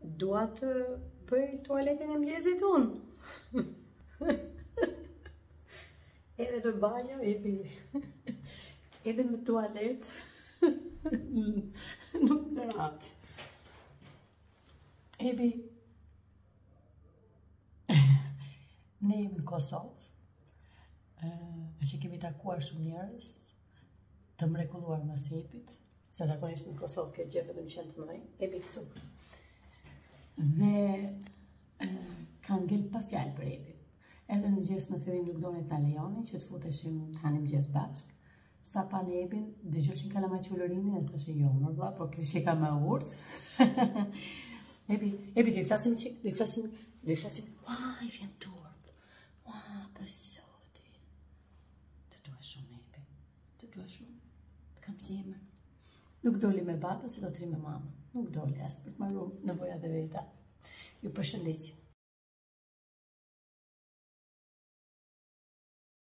dua të bëj tualetin e mëngjesit unë. Edhe në banjo, edhe në tualet, nuk në ratë. Ne jemi në Kosovë, që kemi takuar shumë njerëz, të mrekulluar mas hepit, se zakonisht në Kosovë ke gjë vetëm qenë të mëdhenj, këtu. Dhe kanë ngel pa fjalë për Ebin. Edhe në mëngjes në fillim nuk donin ta lejoni që të futeshim të hanim mëngjes bashk. Sa pa në Ebin, dëgjoshin kalamaqullërinë dhe thoshin jo, më vlla, por kjo që ka më urt. Ebi, do i flasim çik, do i flasim, i vjen turp. Po zoti. Të dua shumë Ebi. Të dua shumë. Të kam zemër. Nuk doli me babën, se do të ri me mamën. Nuk doli as për të marrë nevojat e veta. Ju përshëndet.